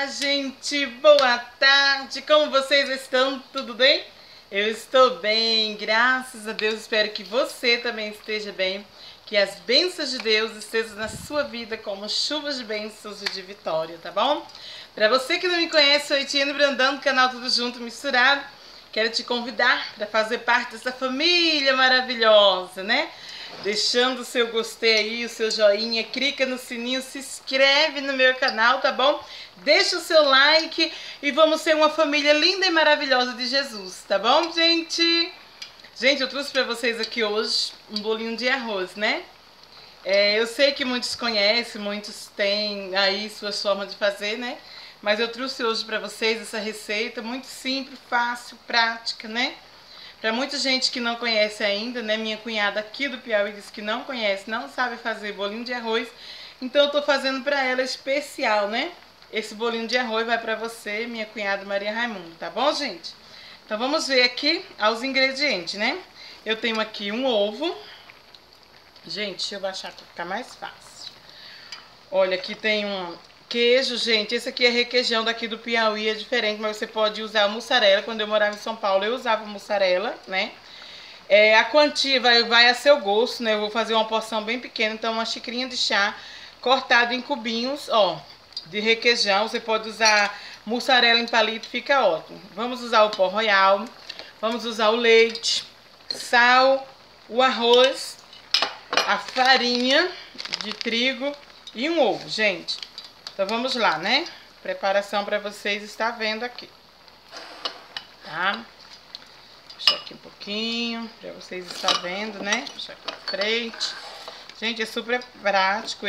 gente, boa tarde, como vocês estão? Tudo bem? Eu estou bem, graças a Deus, espero que você também esteja bem, que as bênçãos de Deus estejam na sua vida como chuvas de bênçãos e de vitória, tá bom? Para você que não me conhece, sou Etienne Brandão, do canal Tudo Junto Misturado. Quero te convidar para fazer parte dessa família maravilhosa, né? Deixando o seu gostei aí, o seu joinha, clica no sininho, se inscreve no meu canal, tá bom? Deixa o seu like e vamos ser uma família linda e maravilhosa de Jesus, tá bom, gente? Gente, eu trouxe para vocês aqui hoje um bolinho de arroz, né? Eu sei que muitos conhecem, muitos têm aí suas formas de fazer, né? Mas eu trouxe hoje para vocês essa receita muito simples, fácil, prática, né? Para muita gente que não conhece ainda, né? Minha cunhada aqui do Piauí disse que não conhece, não sabe fazer bolinho de arroz. Então eu tô fazendo para ela especial, né? Esse bolinho de arroz vai para você, minha cunhada Maria Raimundo, tá bom, gente? Então vamos ver aqui aos ingredientes, né? Eu tenho aqui um ovo. Gente, deixa eu baixar para ficar mais fácil. Olha, aqui tem um queijo, gente. Esse aqui é requeijão daqui do Piauí, é diferente, mas você pode usar mussarela. Quando eu morava em São Paulo, eu usava mussarela, né? A quantia vai a seu gosto, né? Eu vou fazer uma porção bem pequena, então uma xicrinha de chá cortado em cubinhos, ó, de requeijão. Você pode usar mussarela em palito, fica ótimo. Vamos usar o pó royal, vamos usar o leite, sal, o arroz, a farinha de trigo e um ovo, gente. Então vamos lá, né? Preparação para vocês estar vendo aqui. Tá? Puxar aqui um pouquinho para vocês estar vendo, né? Puxar aqui pra frente. Gente, é super prático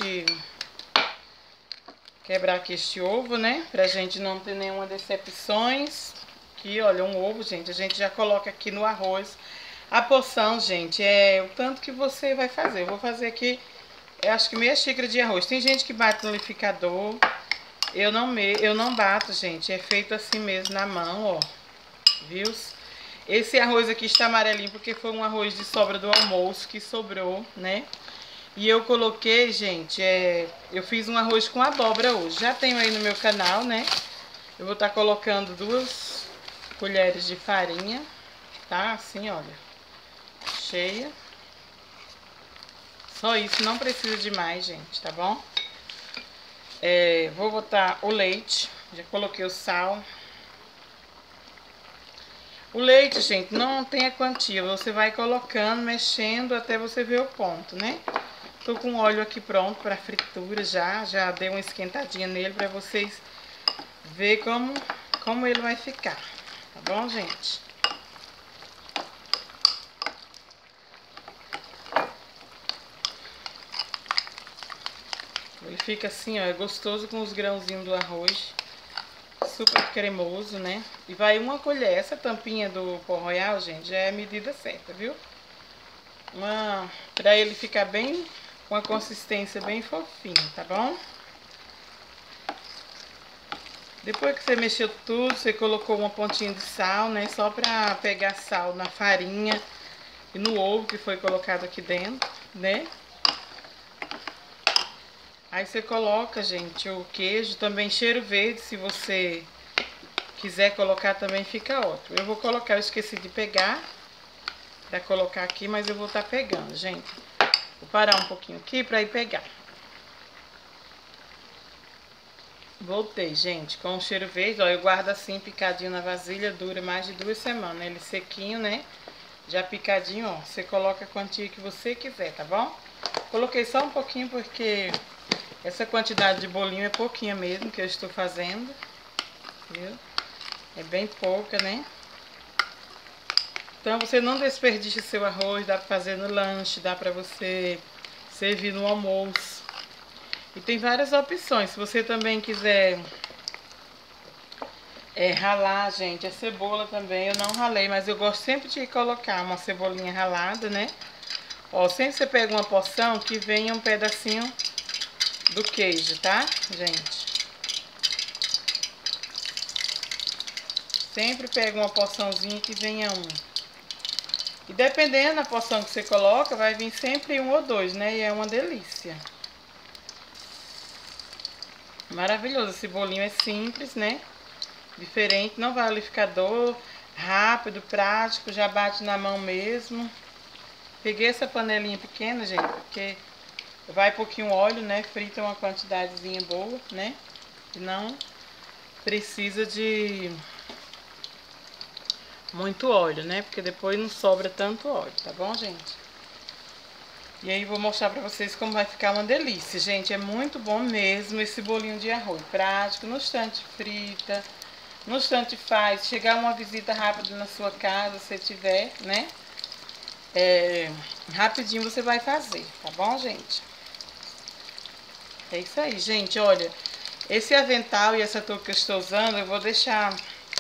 quebrar aqui este ovo, né? Pra gente não ter nenhuma decepções. Aqui, olha, um ovo, gente. A gente já coloca aqui no arroz. A porção, gente, é o tanto que você vai fazer. Eu vou fazer aqui, eu acho que meia xícara de arroz. Tem gente que bate no liquidificador. Eu não bato, gente. É feito assim mesmo na mão, ó. Viu? Esse arroz aqui está amarelinho porque foi um arroz de sobra do almoço que sobrou, né? E eu coloquei, gente, eu fiz um arroz com abóbora hoje. Já tenho aí no meu canal, né? Eu vou estar colocando 2 colheres de farinha, tá? Assim, olha. Cheia. Só isso, não precisa de mais, gente, tá bom? Vou botar o leite, já coloquei o sal. O leite, gente, não tem a quantia, você vai colocando, mexendo até você ver o ponto, né? Tô com o óleo aqui pronto para fritura já dei uma esquentadinha nele para vocês ver como ele vai ficar, tá bom, gente? Ele fica assim, ó, é gostoso com os grãozinhos do arroz, super cremoso, né? E vai uma colher, essa tampinha do pó royal, gente, já é a medida certa, viu? Pra ele ficar bem, com a consistência bem fofinha, tá bom? Depois que você mexeu tudo, você colocou uma pontinha de sal, né? Só pra pegar sal na farinha e no ovo que foi colocado aqui dentro, né? Aí você coloca, gente, o queijo, também cheiro verde, se você quiser colocar também fica ótimo. Eu vou colocar, eu esqueci de pegar, pra colocar aqui, mas eu vou estar pegando, gente. Vou parar um pouquinho aqui pra ir pegar. Voltei, gente, com o cheiro verde, ó, eu guardo assim, picadinho na vasilha, dura mais de 2 semanas, ele sequinho, né? Já picadinho, ó, você coloca a quantia que você quiser, tá bom? Coloquei só um pouquinho porque essa quantidade de bolinho é pouquinha mesmo que eu estou fazendo, viu? É bem pouca, né? Então você não desperdiça seu arroz, dá pra fazer no lanche, dá pra você servir no almoço. E tem várias opções, se você também quiser ralar, gente, a cebola também, eu não ralei, mas eu gosto sempre de colocar uma cebolinha ralada, né? Ó, sempre você pega uma porção que venha um pedacinho do queijo, tá, gente? Sempre pega uma porçãozinha que venha um. E dependendo da porção que você coloca, vai vir sempre 1 ou 2, né? E é uma delícia. Maravilhoso. Esse bolinho é simples, né? Diferente, não vai ao liquidificador, rápido, prático, já bate na mão mesmo. Peguei essa panelinha pequena, gente, porque vai pouquinho óleo, né? Frita uma quantidadezinha boa, né? E não precisa de muito óleo, né? Porque depois não sobra tanto óleo, tá bom, gente? E aí vou mostrar pra vocês como vai ficar uma delícia, gente. É muito bom mesmo esse bolinho de arroz. Prático, no instante frita, no instante faz. Chegar uma visita rápida na sua casa, se tiver, né? Rapidinho você vai fazer, tá bom, gente? É isso aí, gente. Olha, esse avental e essa touca que eu estou usando, eu vou deixar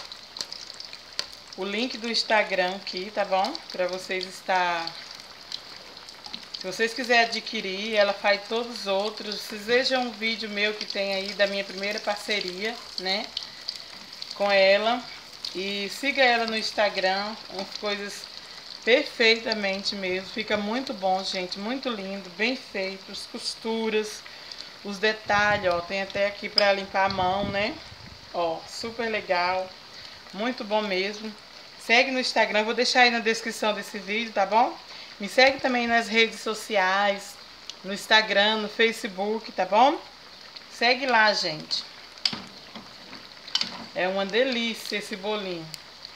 o link do Instagram aqui, tá bom? Pra vocês estar... Se vocês quiserem adquirir, ela faz todos os outros. Vocês vejam um vídeo meu que tem aí da minha primeira parceria, né? Com ela. E siga ela no Instagram. Umas coisas perfeitamente mesmo. Fica muito bom, gente. Muito lindo, bem feito. As costuras, os detalhes, ó. Tem até aqui pra limpar a mão, né? Ó, super legal. Muito bom mesmo. Segue no Instagram. Vou deixar aí na descrição desse vídeo, tá bom? Me segue também nas redes sociais, no Instagram, no Facebook, tá bom? Segue lá, gente. É uma delícia esse bolinho.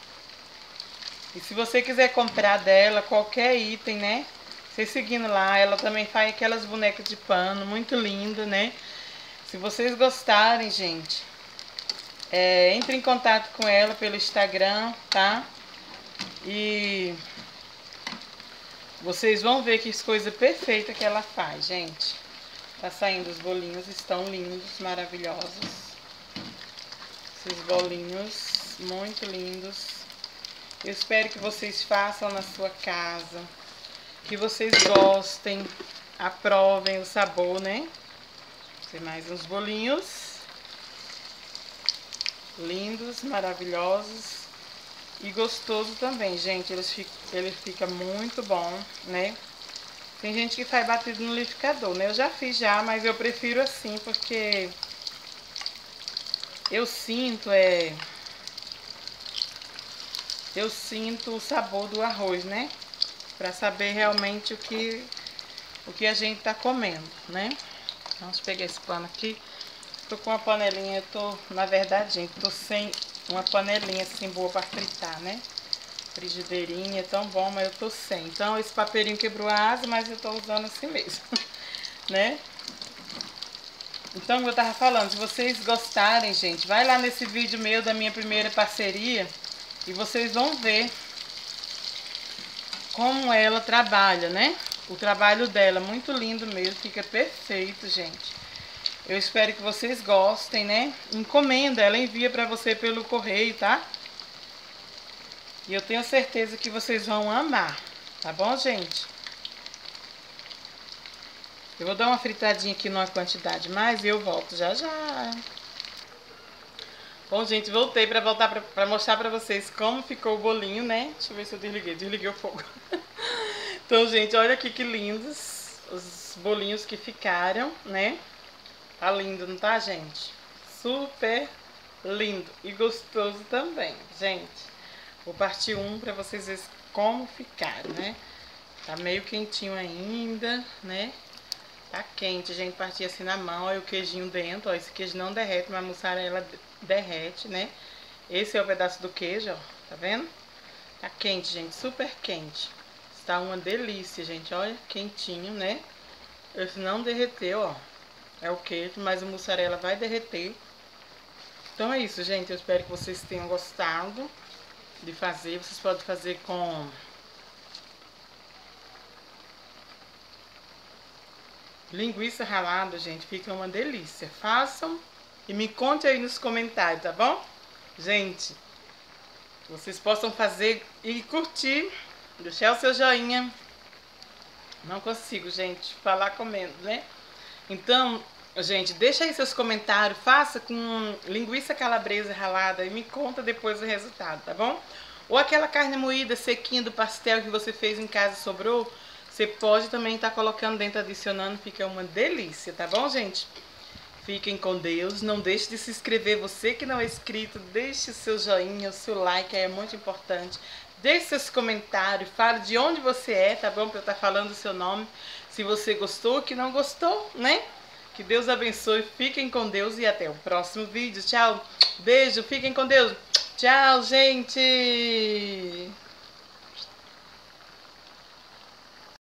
E se você quiser comprar dela, qualquer item, né? Você seguindo lá, ela também faz aquelas bonecas de pano, muito linda, né? Se vocês gostarem, gente, entre em contato com ela pelo Instagram, tá? E... vocês vão ver que coisa perfeita que ela faz, gente. Tá saindo os bolinhos, estão lindos, maravilhosos. Esses bolinhos, muito lindos. Eu espero que vocês façam na sua casa. Que vocês gostem, aprovem o sabor, né? Tem mais uns bolinhos. Lindos, maravilhosos. E gostoso também, gente. Ele fica muito bom, né? Tem gente que faz batido no liquidificador, né? Eu já fiz já, mas eu prefiro assim, porque eu sinto o sabor do arroz, né? Pra saber realmente o que a gente tá comendo, né? Vamos pegar esse pano aqui. Tô com uma panelinha, na verdade, gente, tô sem uma panelinha assim boa pra fritar, né? Frigideirinha, é tão bom, mas eu tô sem. Então, esse papelinho quebrou a asa, mas eu tô usando assim mesmo, né? Então, eu tava falando, se vocês gostarem, gente, vai lá nesse vídeo meu da minha primeira parceria e vocês vão ver como ela trabalha, né? O trabalho dela, muito lindo mesmo, fica perfeito, gente. Eu espero que vocês gostem, né? Encomenda, ela envia pra você pelo correio, tá? E eu tenho certeza que vocês vão amar, tá bom, gente? Eu vou dar uma fritadinha aqui numa quantidade mais e eu volto já já. Bom, gente, voltei pra mostrar pra vocês como ficou o bolinho, né? Deixa eu ver se eu desliguei o fogo. Então, gente, olha aqui que lindos os bolinhos que ficaram, né? Tá lindo, não tá, gente? Super lindo e gostoso também, gente. Vou partir um pra vocês verem como ficaram, né? Tá meio quentinho ainda, né? Tá quente, gente. Partir assim na mão, olha o queijinho dentro, ó. Esse queijo não derrete, mas a mussarela derrete, né? Esse é o pedaço do queijo, ó. Tá vendo? Tá quente, gente. Super quente. Está uma delícia, gente. Olha, quentinho, né? Esse não derreteu, ó. É o queijo, mas a mussarela vai derreter. Então é isso, gente. Eu espero que vocês tenham gostado de fazer. Vocês podem fazer com linguiça ralada, gente. Fica uma delícia. Façam e me conte aí nos comentários, tá bom? Gente, vocês possam fazer e curtir. Deixar o seu joinha. Não consigo, gente, falar comendo, né? Então, gente, deixa aí seus comentários, faça com linguiça calabresa ralada e me conta depois o resultado, tá bom? Ou aquela carne moída sequinha do pastel que você fez em casa sobrou, você pode também estar colocando dentro, adicionando, fica uma delícia, tá bom, gente? Fiquem com Deus. Não deixe de se inscrever. Você que não é inscrito, deixe o seu joinha, o seu like, é muito importante. Deixe seus comentários, fale de onde você é, tá bom? Para eu estar falando o seu nome. Se você gostou, que não gostou, né? Que Deus abençoe. Fiquem com Deus e até o próximo vídeo. Tchau. Beijo. Fiquem com Deus. Tchau, gente.